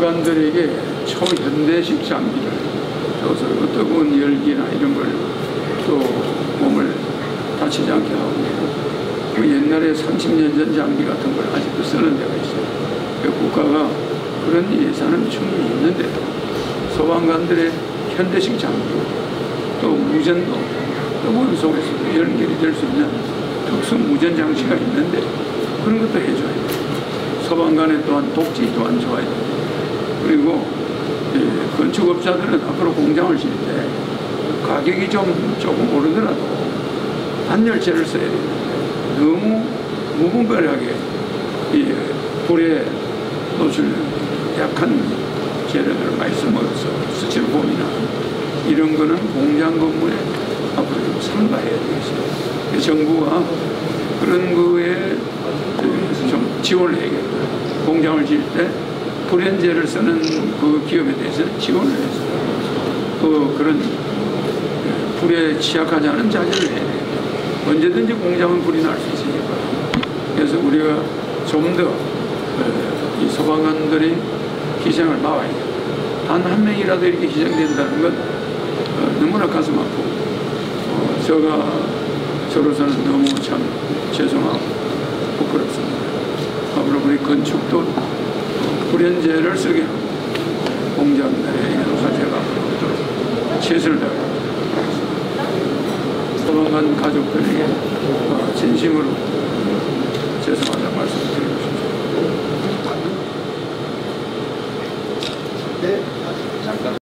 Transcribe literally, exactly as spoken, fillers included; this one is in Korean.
소방관들에게 초현대식 장비를 줘서 뜨거운 열기나 이런 걸 또 몸을 다치지 않게 하고, 그 옛날에 삼십 년 전 장비 같은 걸 아직도 쓰는 데가 있어요. 그 국가가 그런 예산은 충분히 있는데도 소방관들의 현대식 장비, 또 무전도, 뜨거운 속에서도 연결이 될 수 있는 특수 무전 장치가 있는데 그런 것도 해줘야 돼요. 소방관의 또한 복지 또한 좋아야 돼요. 그리고 예, 건축업자들은 앞으로 공장을 질 때 가격이 좀 조금 오르더라도 단열재를 써야 되는데 너무 무분별하게 이 불에 노출 약한 재료들을 많이 써먹어서 스티로폼이나 이런 거는 공장 건물에 앞으로 좀 삼가해야 되겠어요. 정부가 그런 거에 좀 지원을 해야겠다. 공장을 지을 때 불연재를 쓰는 그 기업에 대해서 지원을 해서 또 그런 불에 취약하지 않은 자재를 해야 되겠다. 언제든지 공장은 불이 날 수 있으니까. 그래서 우리가 좀 더 이 소방관들이 희생을 막아야겠다. 단 한 명이라도 이렇게 희생된다는 건 어, 너무나 가슴 아프고 어, 저가 저로서는 너무 참 죄송하고 부끄럽습니다. 앞으로 우리 건축도 불연재를 쓰게 하고 공장들의 화재가 없도록 최선을 다하겠습니다. 소방관 가족들에게 어, 진심으로 죄송하다는 말씀을 드리고 싶습니다. 네, 잠깐.